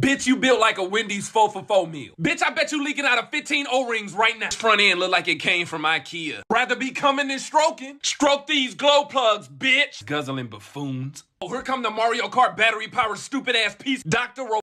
Bitch, you built like a Wendy's 4 for $4 meal. Bitch, I bet you leaking out of 15 O-rings right now. Front end look like it came from IKEA. Rather be coming than stroking. Stroke these glow plugs, bitch. Guzzling buffoons. Oh, here come the Mario Kart battery powered stupid ass piece, Dr.